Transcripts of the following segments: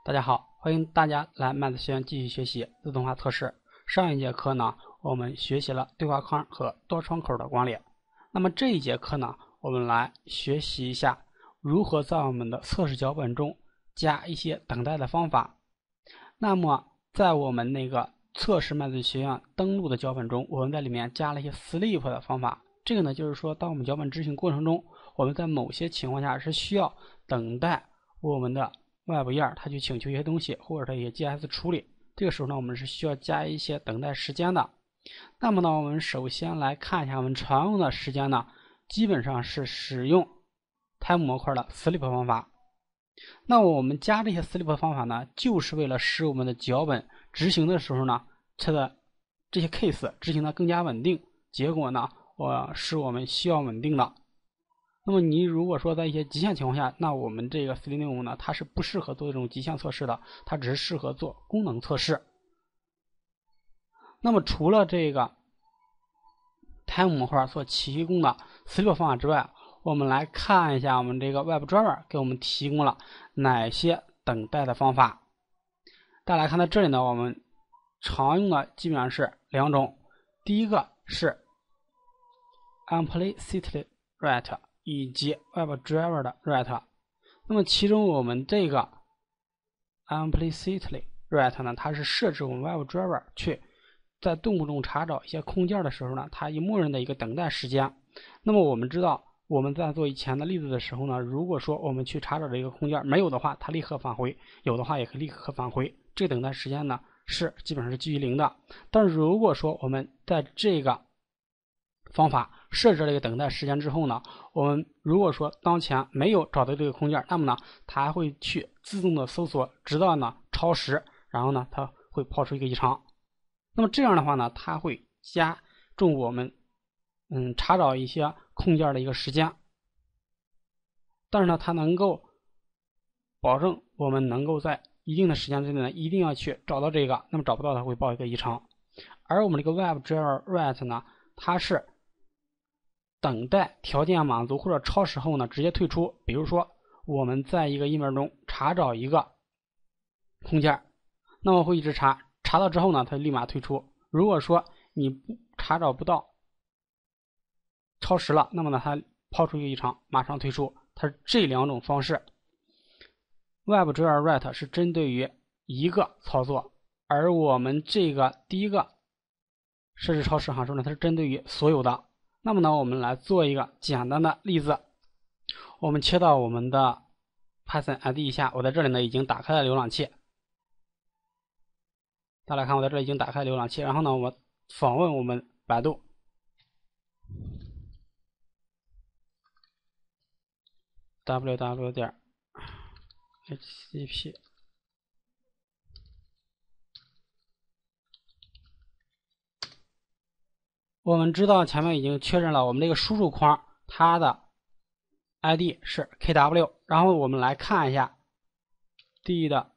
大家好，欢迎大家来麦子学院继续学习自动化测试。上一节课呢，我们学习了对话框和多窗口的光列。那么这一节课呢，我们来学习一下如何在我们的测试脚本中加一些等待的方法。那么在我们那个测试麦子学院登录的脚本中，我们在里面加了一些 sleep 的方法。这个呢，就是说当我们脚本执行过程中，我们在某些情况下是需要等待我们的外部页它去请求一些东西，或者它一些 JS 处理，这个时候呢，我们是需要加一些等待时间的。那么呢，我们首先来看一下我们常用的时间呢，基本上是使用 time 模块的 sleep 方法。那我们加这些 sleep 方法呢，就是为了使我们的脚本执行的时候呢，它的这些 case 执行的更加稳定，结果呢，是我们需要稳定的。那么你如果说在一些极限情况下，那我们这个 sleep 呢，它是不适合做这种极限测试的，它只是适合做功能测试。那么除了这个 time 模块所提供的 sleep 方法之外，我们来看一下我们这个 WebDriver 给我们提供了哪些等待的方法。大家来看到这里呢，我们常用的基本上是两种，第一个是 implicitly write 以及 WebDriver 的 write。 那么其中我们这个 implicitly write 呢，它是设置我们 WebDriver 去在动物中查找一些空件的时候呢，它默认的一个等待时间。那么我们知道我们在做以前的例子的时候呢，如果说我们去查找这个空件没有的话，它立刻返回；有的话也可以立刻返回。这个等待时间呢是基本上是基于0的。但是如果说我们在这个方法设置了一个等待时间之后呢，我们如果说当前没有找到这个空件，那么呢它还会去自动的搜索，直到呢超时，然后呢它会抛出一个异常。那么这样的话呢，它会加重我们查找一些空件的一个时间，但是呢它能够保证我们能够在一定的时间之内呢一定要去找到这个，那么找不到它会报一个异常。而我们这个 WebDriver write 呢，它是等待条件满足或者超时后呢直接退出。比如说我们在一个页面中查找一个空件，那么会一直查到之后呢它立马退出。如果说你查找不到超时了，那么呢它抛出一个异常马上退出。它是这两种方式。WebDriver write 是针对于一个操作，而我们这个第一个设置超时函数呢，它是针对于所有的。那么呢我们来做一个简单的例子。我们切到我们的 Python IDE 下，我在这里呢已经打开了浏览器。大家看我在这里已经打开浏览器，然后呢我访问我们百度，www.http。 我们知道前面已经确认了我们这个输入框它的 ID 是 KW， 然后我们来看一下 D 的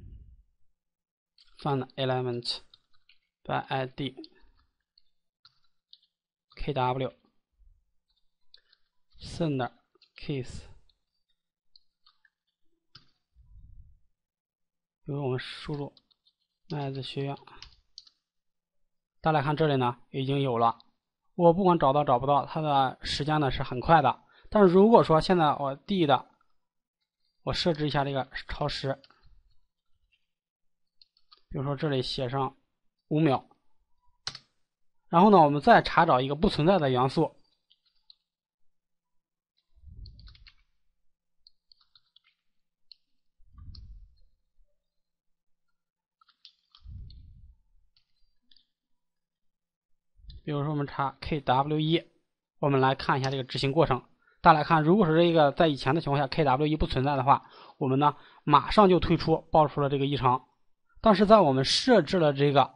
find element by ID KW send case。 比如我们输入麦子学院，大家看这里呢已经有了。我不管找到找不到，它的时间呢是很快的。但是如果说现在我 D 的我设置一下这个超时，比如说这里写上5秒，然后呢我们再查找一个不存在的元素，比如说我们查 KW1， 我们来看一下这个执行过程。大家来看，如果是这个在以前的情况下 KW1 不存在的话，我们呢马上就退出，报出了这个异常。但是在我们设置了这个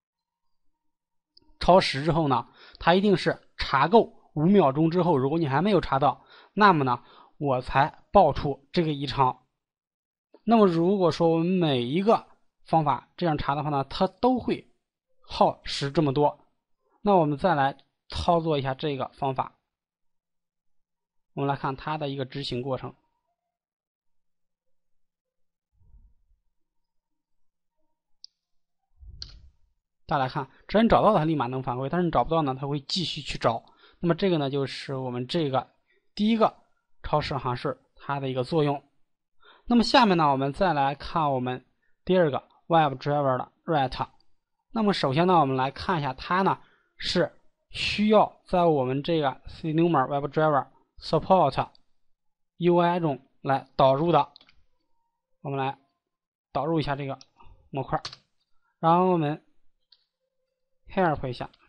超时之后呢，它一定是查够5秒钟之后，如果你还没有查到，那么呢我才报出这个异常。那么如果说我们每一个方法这样查的话呢，它都会耗时这么多。那我们再来操作一下这个方法，我们来看它的一个执行过程。 大家来看，只要你找到它立马能返回，但是你找不到呢，它会继续去找。那么这个呢，就是我们这个第一个超时函数它的一个作用。那么下面呢，我们再来看我们第二个 WebDriver 的 write。那么首先呢，我们来看一下它呢是需要在我们这个 CNumber WebDriver Support UI 中来导入的。我们来导入一下这个模块，然后我们 help 一下。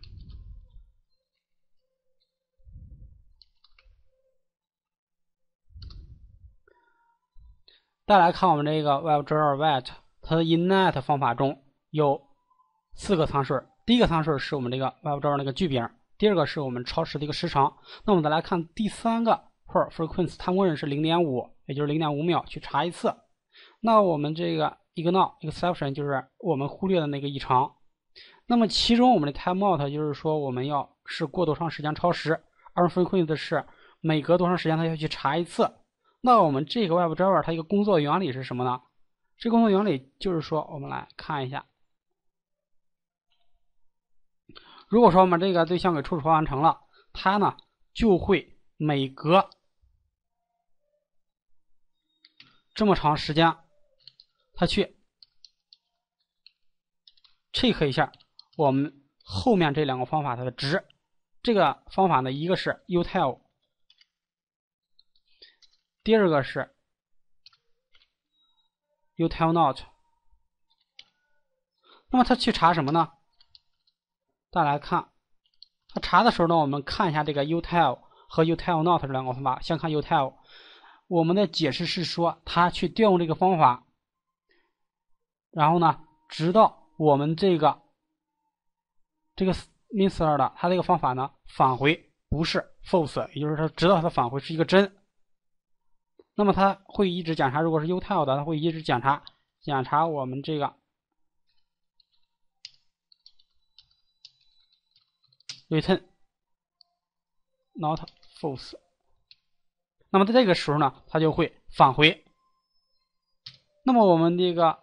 再来看我们这个 WebDriver write， 它的 init 方法中有4个参数。第一个参数是我们这个 WebDriver 那个句柄，第二个是我们超时的一个时长。那我们再来看第三个 per frequency， 它默认是 0.5， 也就是 0.5 秒去查一次。那我们这个 ignore exception 就是我们忽略的那个异常。那么其中我们的 timeout 就是说我们要是过多长时间超时，而 frequency 是每隔多长时间它要去查一次。那我们这个 WebDriver 它一个工作原理是什么呢？这个工作原理就是说，我们来看一下，如果说我们这个对象给初始化完成了，它呢就会每隔这么长时间，它去 check 一下我们后面这2个方法它的值。这个方法呢，一个是 util， 第二个是 util_not。 那么它去查什么呢？大家来看，它查的时候呢，我们看一下这个 util 和 util_not 这2个方法。先看 util， 我们的解释是说它去调用这个方法，然后呢直到我们这个 Mincer 的它这个方法呢返回不是 false， 也就是说直到它返回是一个真。那么它会一直检查，如果是 util 的，它会一直检查我们这个 return not false。 那么在这个时候呢，它就会返回。那么我们这个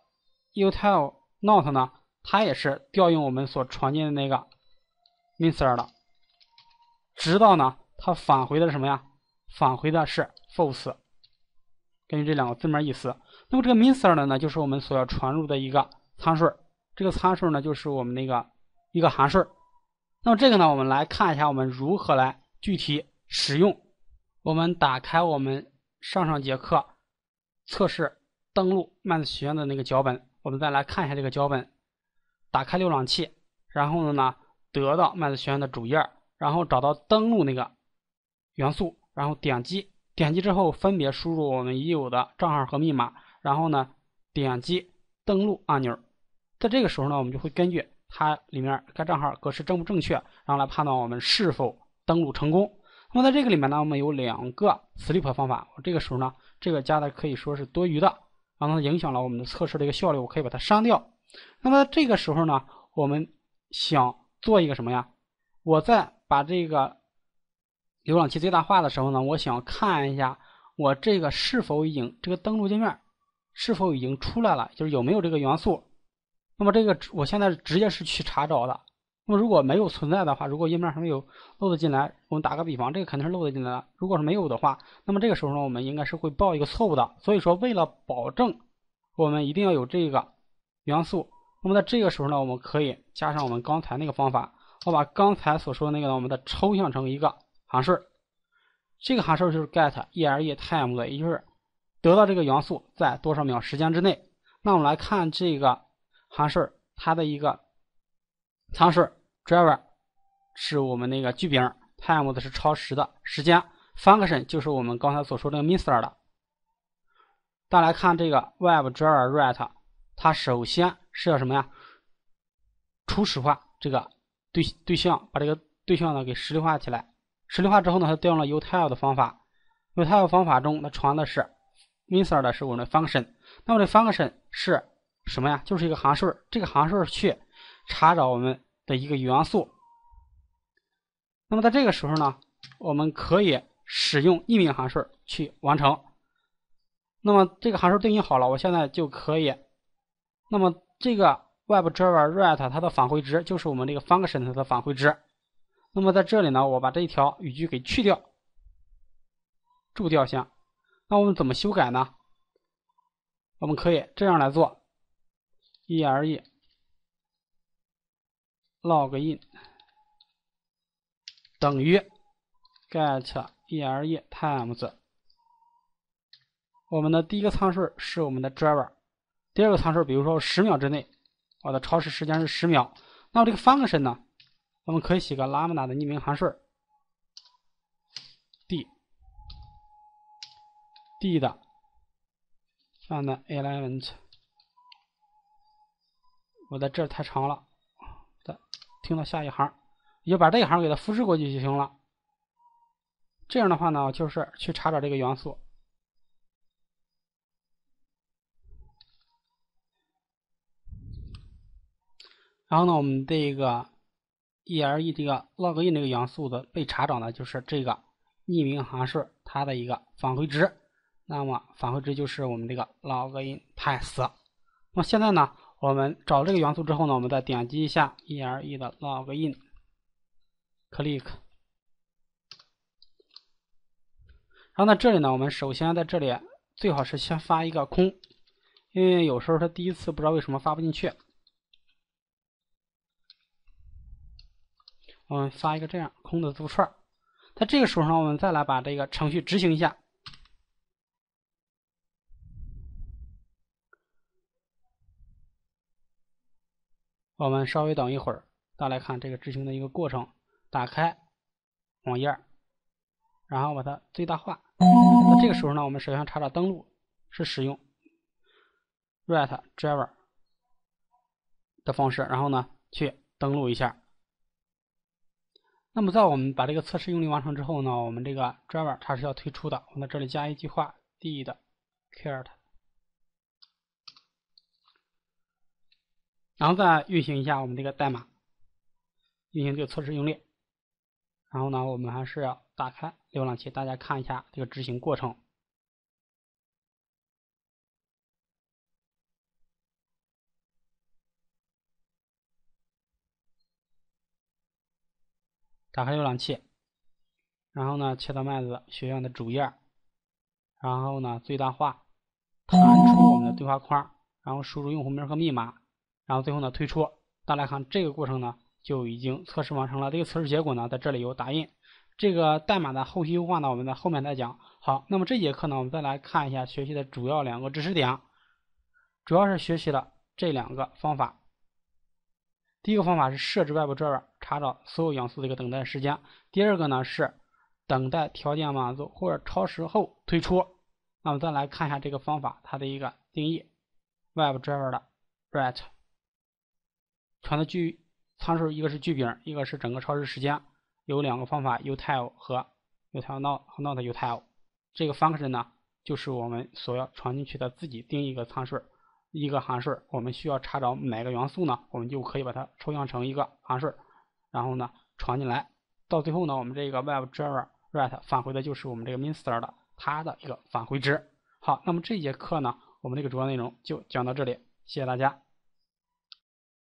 util_not 呢，它也是调用我们所传进的那个 Mincer 的，直到呢它返回的是什么呀？返回的是 false。根据这2个字面意思。那么这个 Mincer 呢，就是我们所要传入的一个参数，这个参数呢就是我们那个一个函数。那么这个呢，我们来看一下我们如何来具体使用。我们打开我们上节课测试登录麦子学院的那个脚本，我们再来看一下这个脚本。打开浏览器，然后呢得到麦子学院的主页，然后找到登录那个元素，然后点击之后分别输入我们已有的账号和密码，然后呢点击登录按钮。在这个时候呢，我们就会根据它里面该账号格式正不正确，然后来判断我们是否登录成功。那么在这个里面呢，我们有2个 sleep 方法。这个时候呢，这个加的可以说是多余的，然后它影响了我们的测试的一个效率，我可以把它删掉。那么这个时候呢，我们想做一个什么呀？我在把这个浏览器最大化的时候呢，我想看一下我这个是否已经这个登录界面是否已经出来了，就是有没有这个元素。那么这个我现在直接是去查找的。那么如果没有存在的话，如果页面上没有漏得进来，我们打个比方，这个肯定是漏得进来的。如果是没有的话，那么这个时候呢，我们应该是会报一个错误的。所以说为了保证我们一定要有这个元素，那么在这个时候呢，我们可以加上我们刚才那个方法，我把刚才所说的那个呢，我们再抽象成一个函数。这个函数就是 get ELE time 的，也就是得到这个元素在多少秒时间之内。那我们来看这个函数，它的一个参数 driver 是我们那个句柄， time 的是超时的时间， function 就是我们刚才所说的 Mincer 的。大家来看这个 WebDriver write， 它首先是要什么呀？初始化这个对象，把这个对象呢给实例化起来。实例化之后呢，它调用了 util 的方法。util 方法中它传的是 Mincer 的是我们的 function。那么这 function 是什么呀？就是一个函数。这个函数去查找我们的一个元素。那么在这个时候呢，我们可以使用异名函数去完成。那么这个函数定义好了，我现在就可以，那么这个 WebDriver write 它的返回值就是我们这个 function 的返回值。那么在这里呢，我把这一条语句给去掉，注掉项。那我们怎么修改呢？我们可以这样来做 ：ere login 等于 get ere times。我们的第一个参数是我们的 driver， 第二个参数比如说10秒之内，我的超时时间是10秒。那么这个 function 呢，我们可以写个 lambda 的匿名函数 d 的 find element。我在这儿太长了，再听到下一行，你就把这一行给它复制过去就行了。这样的话呢，就是去查找这个元素。然后呢，我们这个 ere 这个 login 这个元素的被查找呢，就是这个匿名函数它的一个返回值。那么返回值就是我们这个 login path。那么现在呢，我们找这个元素之后呢，我们再点击一下 ere 的 login click。然后在这里呢，我们首先在这里最好是先发一个空，因为有时候它第一次不知道为什么发不进去。我们发一个这样空的字串，在这个时候呢，我们再来把这个程序执行一下。我们稍微等一会儿，再来看这个执行的一个过程。打开网页，然后把它最大化。那这个时候呢，我们首先查找登录是使用 write driver 的方式，然后呢去登录一下。那么在我们把这个测试用力完成之后呢，我们这个 driver 它是要退出的。我在这里加一句话 did cert， 然后再运行一下我们这个代码，运行这个测试用力。然后呢，我们还是要打开浏览器，大家看一下这个执行过程。打开浏览器，然后呢切到麦子学院的主页，然后呢最大化，弹出我们的对话框，然后输入用户名和密码，然后最后呢退出。大家看这个过程呢就已经测试完成了。这个测试结果呢在这里有打印。这个代码的后续优化呢我们在后面再讲。好，那么这节课呢我们再来看一下学习的主要2个知识点，主要是学习了这2个方法。第一个方法是设置 WebDriver 查找所有元素的一个等待时间。第二个呢是等待条件满足或者超时后退出。那么再来看一下这个方法它的一个定义。WebDriver 的 write 传的参数一个是距饼，一个是整个超时时间，有2个方法 util 和 util not util。这个 function 呢就是我们所要传进去的自己定义一个参数。一个函数，我们需要查找哪个元素呢？我们就可以把它抽象成一个函数，然后呢传进来。到最后呢，我们这个 WebDriver write 返回的就是我们这个 Minster 的它的一个返回值。好，那么这节课呢，我们这个主要内容就讲到这里，谢谢大家。